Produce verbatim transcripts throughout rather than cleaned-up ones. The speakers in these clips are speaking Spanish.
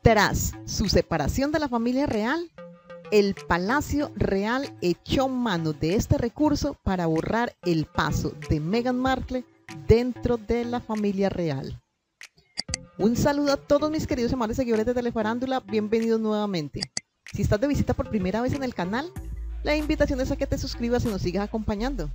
Tras su separación de la familia real, el Palacio Real echó mano de este recurso para borrar el paso de Meghan Markle dentro de la familia real. Un saludo a todos mis queridos y amables seguidores de Telefarándula, bienvenidos nuevamente. Si estás de visita por primera vez en el canal, la invitación es a que te suscribas y nos sigas acompañando.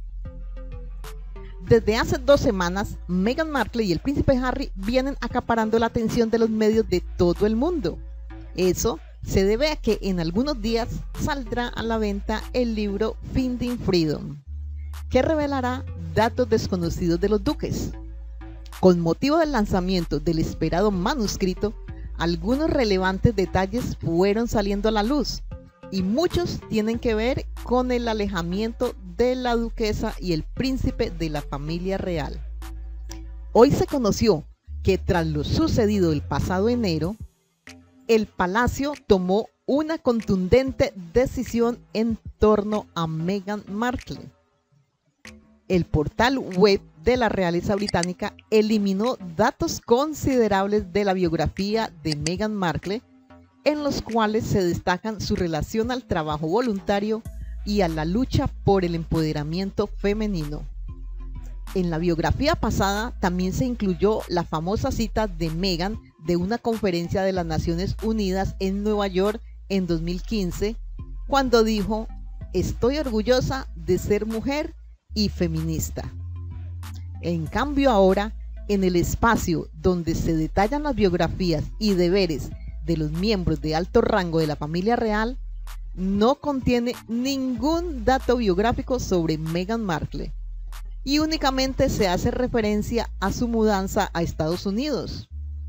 Desde hace dos semanas, Meghan Markle y el príncipe Harry vienen acaparando la atención de los medios de todo el mundo. Eso se debe a que en algunos días saldrá a la venta el libro Finding Freedom, que revelará datos desconocidos de los duques. Con motivo del lanzamiento del esperado manuscrito, algunos relevantes detalles fueron saliendo a la luz, y muchos tienen que ver con el alejamiento de la duquesa y el príncipe de la familia real. Hoy se conoció que tras lo sucedido el pasado enero, el palacio tomó una contundente decisión en torno a Meghan Markle. El portal web de la realeza británica eliminó datos considerables de la biografía de Meghan Markle, en los cuales se destacan su relación al trabajo voluntario y a la lucha por el empoderamiento femenino. En la biografía pasada también se incluyó la famosa cita de Meghan de una conferencia de las Naciones Unidas en Nueva York en dos mil quince, cuando dijo: "Estoy orgullosa de ser mujer y feminista". En cambio ahora, en el espacio donde se detallan las biografías y deberes de los miembros de alto rango de la familia real, no contiene ningún dato biográfico sobre Meghan Markle, y únicamente se hace referencia a su mudanza a Estados Unidos.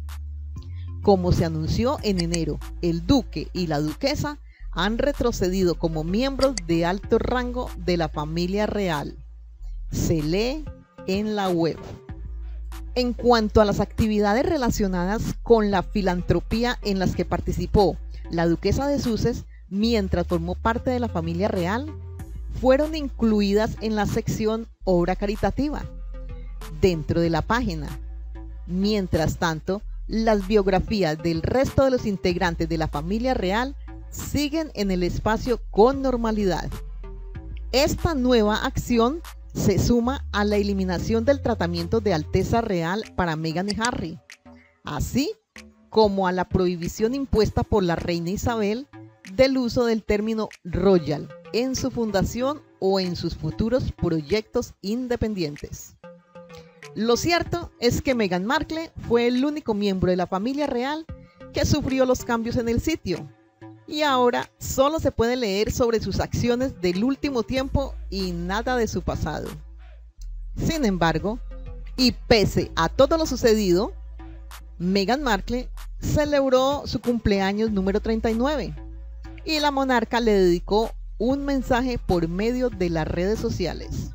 Como se anunció en enero, el duque y la duquesa han retrocedido como miembros de alto rango de la familia real. Se lee en la web. En cuanto a las actividades relacionadas con la filantropía en las que participó la duquesa de Sussex mientras formó parte de la familia real, fueron incluidas en la sección obra caritativa dentro de la página. Mientras tanto, las biografías del resto de los integrantes de la familia real siguen en el espacio con normalidad. Esta nueva acción se suma a la eliminación del tratamiento de Alteza Real para Meghan y Harry, así como a la prohibición impuesta por la reina Isabel del uso del término royal en su fundación o en sus futuros proyectos independientes. Lo cierto es que Meghan Markle fue el único miembro de la familia real que sufrió los cambios en el sitio, y ahora solo se puede leer sobre sus acciones del último tiempo y nada de su pasado. Sin embargo, y pese a todo lo sucedido, Meghan Markle celebró su cumpleaños número treinta y nueve y la monarca le dedicó un mensaje por medio de las redes sociales.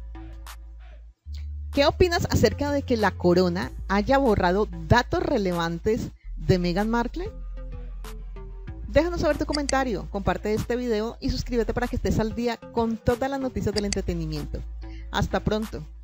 ¿Qué opinas acerca de que la corona haya borrado datos relevantes de Meghan Markle? Déjanos saber tu comentario, comparte este video y suscríbete para que estés al día con todas las noticias del entretenimiento. Hasta pronto.